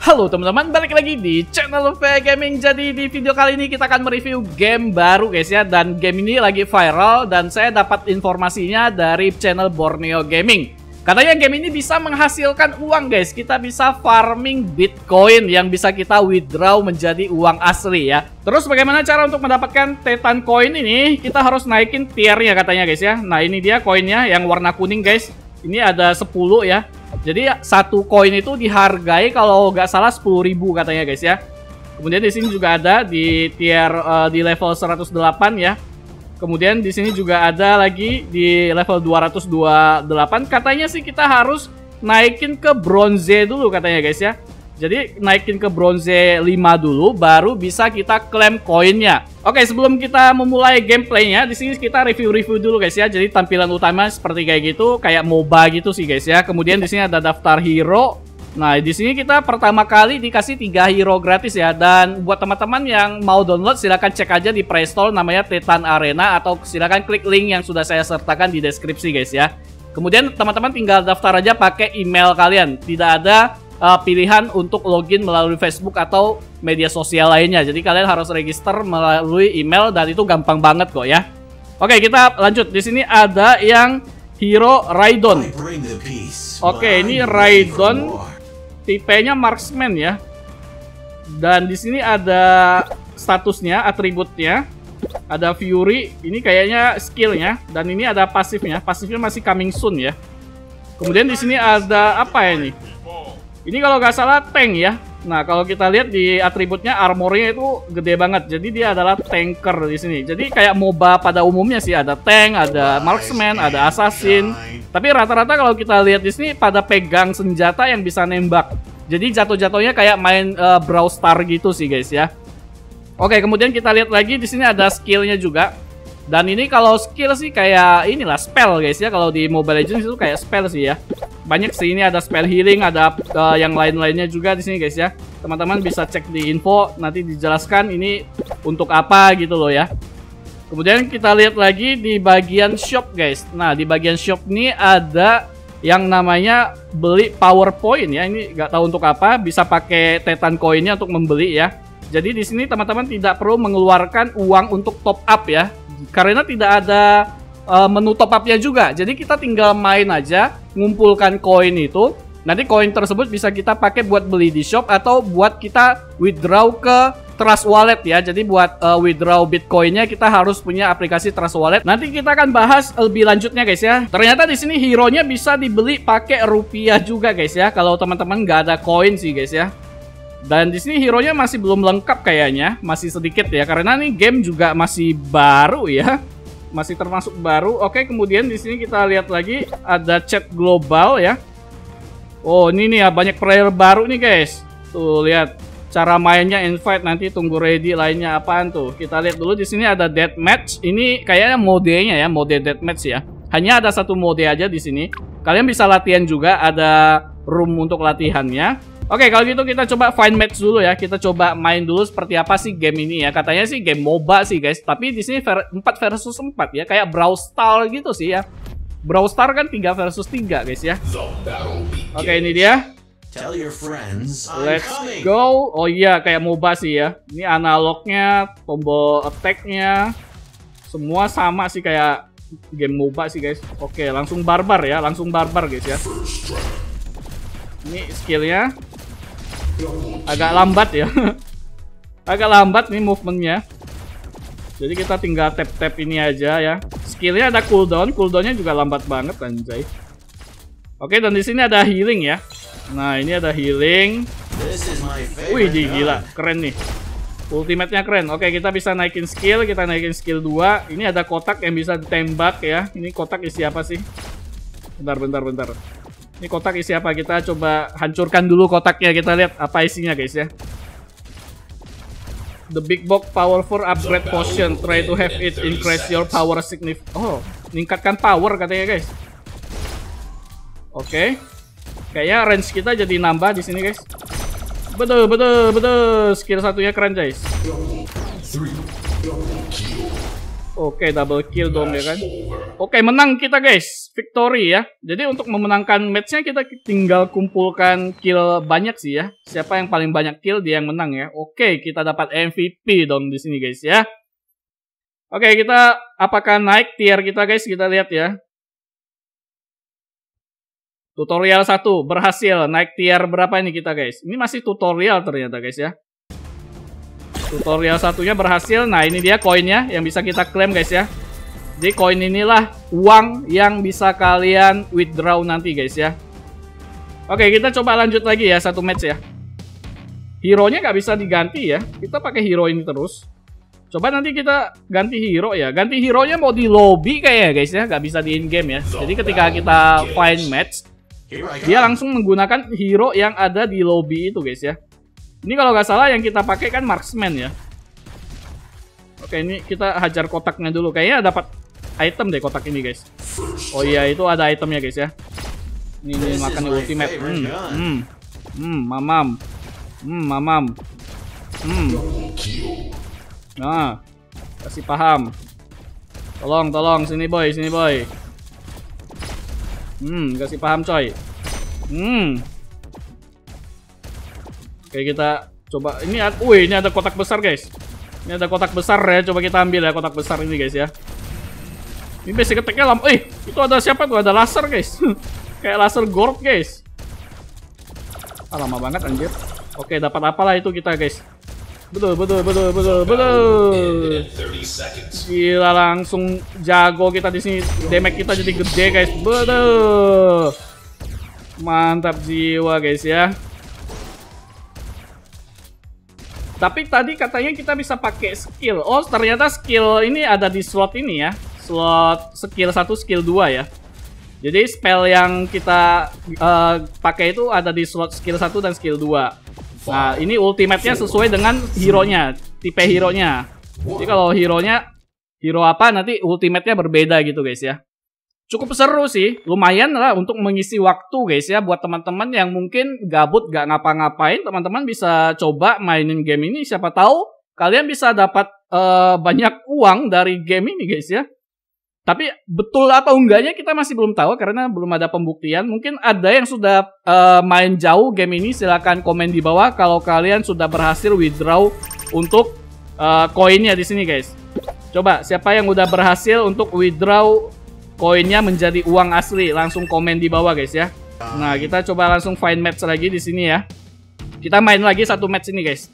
Halo teman-teman, balik lagi di channel V Gaming. Jadi di video kali ini kita akan mereview game baru guys ya. Dan game ini lagi viral dan saya dapat informasinya dari channel Borneo Gaming. Katanya game ini bisa menghasilkan uang guys. Kita bisa farming Bitcoin yang bisa kita withdraw menjadi uang asli ya. Terus bagaimana cara untuk mendapatkan Titan Coin ini? Kita harus naikin tiernya katanya guys ya. Nah ini dia koinnya yang warna kuning guys. Ini ada 10 ya. Jadi satu koin itu dihargai kalau nggak salah 10.000 katanya guys ya. Kemudian di sini juga ada di tier di level 108 ya. Kemudian di sini juga ada lagi di level 228. Katanya sih kita harus naikin ke bronze dulu katanya guys ya. Jadi naikin ke bronze 5 dulu baru bisa kita klaim koinnya. Oke, sebelum kita memulai gameplaynya, di sini kita review-review dulu guys ya. Jadi tampilan utama seperti kayak gitu, kayak MOBA gitu sih guys ya. Kemudian di sini ada daftar hero. Nah, di sini kita pertama kali dikasih 3 hero gratis ya. Dan buat teman-teman yang mau download silahkan cek aja di Play Store namanya Titan Arena atau silahkan klik link yang sudah saya sertakan di deskripsi guys ya. Kemudian teman-teman tinggal daftar aja pakai email kalian. Tidak ada pilihan untuk login melalui Facebook atau media sosial lainnya. Jadi kalian harus register melalui email dan itu gampang banget kok ya. Oke, kita lanjut. Di sini ada yang hero Raidon. Oke, ini Raidon tipenya marksman ya. Dan di sini ada statusnya, atributnya. Ada Fury, ini kayaknya skillnya. Dan ini ada pasifnya. Pasifnya masih coming soon ya. Kemudian di sini ada apa ya ini? Ini kalau nggak salah tank ya. Nah kalau kita lihat di atributnya armornya itu gede banget. Jadi dia adalah tanker di sini. Jadi kayak MOBA pada umumnya sih, ada tank, ada marksman, ada assassin. Tapi rata-rata kalau kita lihat di sini pada pegang senjata yang bisa nembak. Jadi jatuh-jatuhnya kayak main Brawl Stars gitu sih guys ya. Oke, kemudian kita lihat lagi di sini ada skillnya juga. Dan ini kalau skill sih kayak inilah spell guys ya. Kalau di Mobile Legends itu kayak spell sih ya. Banyak sih, ini ada spell healing, ada yang lain-lainnya juga di sini guys ya. Teman-teman bisa cek di info, nanti dijelaskan ini untuk apa gitu loh ya. Kemudian kita lihat lagi di bagian shop guys. Nah di bagian shop ini ada yang namanya beli power point ya. Ini nggak tahu untuk apa, bisa pakai Titan Coinnya untuk membeli ya. Jadi di sini teman-teman tidak perlu mengeluarkan uang untuk top up ya. Karena tidak ada menu top up-nya juga. Jadi kita tinggal main aja, ngumpulkan koin itu. Nanti koin tersebut bisa kita pakai buat beli di shop atau buat kita withdraw ke Trust Wallet ya. Jadi buat withdraw Bitcoinnya kita harus punya aplikasi Trust Wallet. Nanti kita akan bahas lebih lanjutnya guys ya. Ternyata di sini hero-nya bisa dibeli pakai rupiah juga guys ya. Kalau teman-teman nggak ada koin sih guys ya. Dan di sini hero-nya masih belum lengkap kayaknya, masih sedikit ya. Karena nih game juga masih baru ya. Masih termasuk baru. Oke, kemudian di sini kita lihat lagi ada chat global ya. Oh, ini nih ya banyak player baru nih guys. Tuh lihat cara mainnya, invite, nanti tunggu ready, lainnya apaan tuh. Kita lihat dulu di sini ada deathmatch. Ini kayaknya modenya ya, mode deathmatch ya. Hanya ada satu mode aja di sini. Kalian bisa latihan juga, ada room untuk latihannya. Oke, kalau gitu kita coba find match dulu ya. Kita coba main dulu seperti apa sih game ini ya. Katanya sih game MOBA sih guys. Tapi di sini 4 versus 4 ya. Kayak Brawl Stars gitu sih ya. Brawl Stars kan 3 versus 3 guys ya. Oke, ini dia. Let's go. Oh iya, kayak MOBA sih ya. Ini analognya, tombol attack-nya semua sama sih kayak game MOBA sih guys. Oke, langsung barbar ya. Langsung barbar guys ya. Ini skillnya agak lambat ya. Agak lambat nih movementnya. Jadi kita tinggal tap-tap ini aja ya. Skillnya ada cooldown, cooldownnya juga lambat banget anjay. Oke, dan di sini ada healing ya. Nah ini ada healing. Wih gila, keren nih. Ultimate-nya keren. Oke, kita bisa naikin skill, kita naikin skill 2. Ini ada kotak yang bisa ditembak ya. Ini kotak isi apa sih? Bentar. Ini kotak isi apa? Kita coba hancurkan dulu kotaknya. Kita lihat apa isinya guys ya. The big box powerful upgrade potion. Try to have it increase your power significantly. Oh, meningkatkan power katanya guys. Oke. Kayaknya range kita jadi nambah di sini guys. Betul. Skill satunya keren guys. Oke, double kill dong ya kan. Oke, menang kita guys. Victory ya. Jadi untuk memenangkan matchnya kita tinggal kumpulkan kill banyak sih ya. Siapa yang paling banyak kill dia yang menang ya. Oke, kita dapat MVP dong di sini guys ya. Oke, kita apakah naik tier kita guys? Kita lihat ya. Tutorial 1 berhasil. Naik tier berapa ini kita guys? Ini masih tutorial ternyata guys ya. Tutorial satunya berhasil. Nah ini dia koinnya yang bisa kita klaim guys ya. Jadi koin inilah uang yang bisa kalian withdraw nanti guys ya. Oke, kita coba lanjut lagi ya satu match ya. Hero-nya nggak bisa diganti ya. Kita pakai hero ini terus. Coba nanti kita ganti hero ya. Ganti hero-nya mau di lobby kayaknya guys ya. Nggak bisa di in-game ya. Jadi ketika kita find match, dia langsung menggunakan hero yang ada di lobby itu guys ya. Ini kalau nggak salah yang kita pakai kan marksman ya. Oke, ini kita hajar kotaknya dulu. Kayaknya dapat item deh kotak ini guys. Oh iya, itu ada itemnya guys ya. Ini makan ultimate. Mamam. Mamam. Nah, kasih paham. Tolong, sini boy, sini boy. Kasih paham coy. Oke, kita coba. Ini ada kotak besar guys. Ini ada kotak besar ya. Coba kita ambil ya kotak besar ini guys ya. Ini basic attack-nya itu ada siapa tuh? Ada laser guys. Kayak laser Gord guys. Lama banget anjir. Oke, dapat apalah itu kita guys. Betul. Gila, langsung jago kita di sini. Damage kita jadi gede guys. Betul. Mantap jiwa guys ya. Tapi tadi katanya kita bisa pakai skill. Oh, ternyata skill ini ada di slot ini ya. Slot skill 1, skill 2 ya. Jadi spell yang kita pakai itu ada di slot skill 1 dan skill 2. Nah, ini ultimate-nya sesuai dengan hero-nya, tipe hero-nya. Jadi kalau hero-nya hero apa nanti ultimate-nya berbeda gitu guys ya. Cukup seru sih, lumayan lah untuk mengisi waktu guys ya. Buat teman-teman yang mungkin gabut gak ngapa-ngapain, teman-teman bisa coba mainin game ini. Siapa tahu kalian bisa dapat banyak uang dari game ini guys ya. Tapi betul atau enggaknya kita masih belum tahu karena belum ada pembuktian. Mungkin ada yang sudah main jauh game ini, silahkan komen di bawah kalau kalian sudah berhasil withdraw untuk koinnya di sini guys. Coba siapa yang udah berhasil untuk withdraw koinnya menjadi uang asli, langsung komen di bawah guys ya. Nah, kita coba langsung find match lagi di sini ya. Kita main lagi satu match ini guys.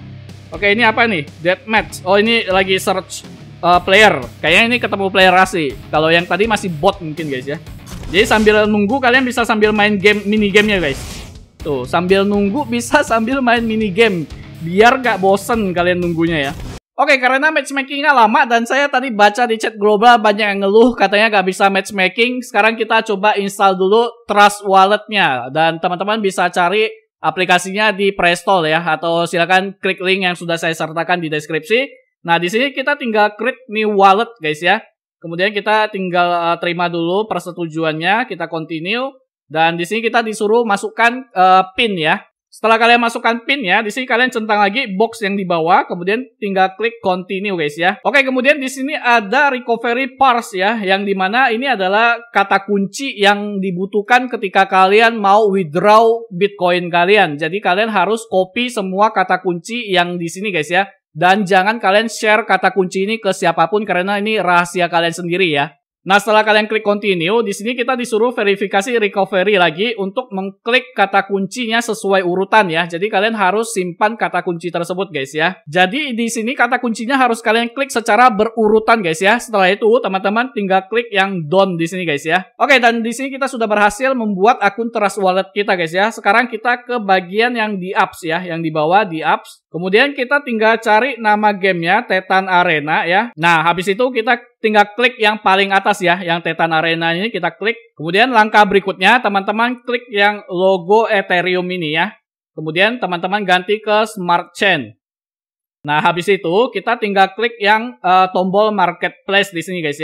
Oke, ini apa nih? Death match. Oh, ini lagi search player. Kayaknya ini ketemu player asli. Kalau yang tadi masih bot mungkin guys ya. Jadi sambil nunggu kalian bisa sambil main game mini gamenya guys. Tuh, sambil nunggu bisa sambil main mini game. Biar gak bosen kalian nunggunya ya. Oke, karena matchmakingnya lama dan saya tadi baca di chat global banyak yang ngeluh katanya gak bisa matchmaking. Sekarang kita coba install dulu Trust Wallet-nya. Dan teman-teman bisa cari aplikasinya di Play Store ya. Atau silakan klik link yang sudah saya sertakan di deskripsi. Nah, di sini kita tinggal create new wallet guys ya. Kemudian kita tinggal terima dulu persetujuannya, kita continue. Dan di sini kita disuruh masukkan PIN ya. Setelah kalian masukkan PIN ya, di sini kalian centang lagi box yang di bawah, kemudian tinggal klik continue guys ya. Oke, kemudian di sini ada recovery parse ya, yang dimana ini adalah kata kunci yang dibutuhkan ketika kalian mau withdraw Bitcoin kalian. Jadi kalian harus copy semua kata kunci yang di sini guys ya. Dan jangan kalian share kata kunci ini ke siapapun karena ini rahasia kalian sendiri ya. Nah, setelah kalian klik continue, di sini kita disuruh verifikasi recovery lagi untuk mengklik kata kuncinya sesuai urutan ya. Jadi kalian harus simpan kata kunci tersebut guys ya. Jadi di sini kata kuncinya harus kalian klik secara berurutan guys ya. Setelah itu teman-teman tinggal klik yang done di sini guys ya. Oke, dan di sini kita sudah berhasil membuat akun Trust Wallet kita guys ya. Sekarang kita ke bagian yang di apps ya, yang di bawah di apps. Kemudian kita tinggal cari nama gamenya, Titan Arena ya. Nah, habis itu kita tinggal klik yang paling atas ya, yang Titan Arena ini kita klik. Kemudian langkah berikutnya teman-teman klik yang logo Ethereum ini ya. Kemudian teman-teman ganti ke Smart Chain. Nah, habis itu kita tinggal klik yang tombol Marketplace di sini guys ya.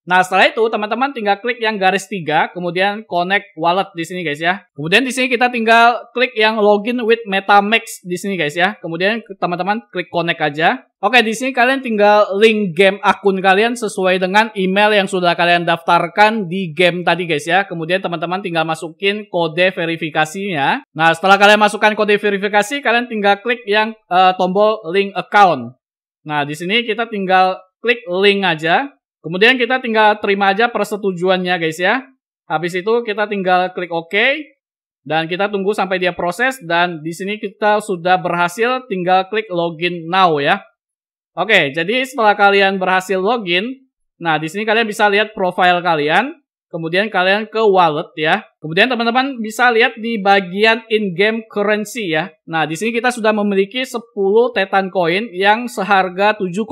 Nah, setelah itu teman-teman tinggal klik yang garis 3, kemudian connect wallet di sini guys ya. Kemudian di sini kita tinggal klik yang login with MetaMask di sini guys ya. Kemudian teman-teman klik connect aja. Oke, di sini kalian tinggal link game akun kalian sesuai dengan email yang sudah kalian daftarkan di game tadi guys ya. Kemudian teman-teman tinggal masukin kode verifikasinya. Nah, setelah kalian masukkan kode verifikasi, kalian tinggal klik yang tombol link account. Nah, di sini kita tinggal klik link aja. Kemudian kita tinggal terima aja persetujuannya guys ya. Habis itu kita tinggal klik OK. Dan kita tunggu sampai dia proses. Dan di sini kita sudah berhasil, tinggal klik login now ya. Oke, jadi setelah kalian berhasil login, nah di sini kalian bisa lihat profile kalian. Kemudian kalian ke wallet ya. Kemudian teman-teman bisa lihat di bagian in-game currency ya. Nah, di sini kita sudah memiliki 10 Titan Coin yang seharga 7,2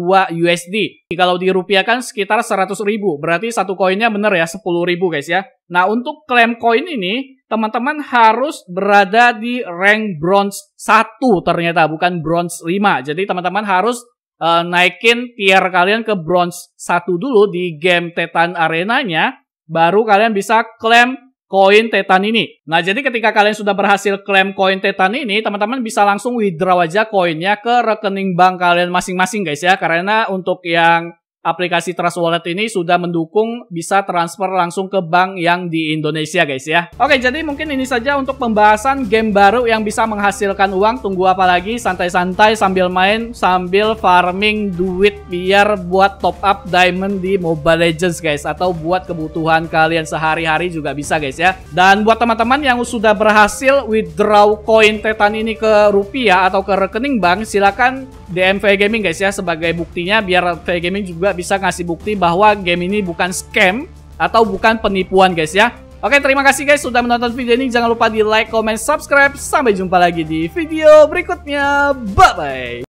USD. Kalau dirupiahkan sekitar 100.000. Berarti satu koinnya bener ya, 10.000 guys ya. Nah, untuk klaim koin ini, teman-teman harus berada di rank bronze 1 ternyata, bukan bronze 5. Jadi teman-teman harus naikin tier kalian ke bronze 1 dulu di game Titan Arena-nya, baru kalian bisa klaim koin Titan ini. Nah, jadi ketika kalian sudah berhasil klaim koin Titan ini, teman-teman bisa langsung withdraw aja koinnya ke rekening bank kalian masing-masing guys ya. Karena untuk yang aplikasi Trust Wallet ini sudah mendukung bisa transfer langsung ke bank yang di Indonesia guys ya. Oke, jadi mungkin ini saja untuk pembahasan game baru yang bisa menghasilkan uang. Tunggu apa lagi, santai-santai sambil main, sambil farming duit biar buat top up diamond di Mobile Legends guys. Atau buat kebutuhan kalian sehari-hari juga bisa guys ya. Dan buat teman-teman yang sudah berhasil withdraw koin Titan ini ke rupiah atau ke rekening bank, silakan DM VG Gaming guys ya sebagai buktinya, biar VG Gaming juga bisa ngasih bukti bahwa game ini bukan scam atau bukan penipuan guys ya. Oke, terima kasih guys sudah menonton video ini. Jangan lupa di like, comment, subscribe. Sampai jumpa lagi di video berikutnya. Bye bye.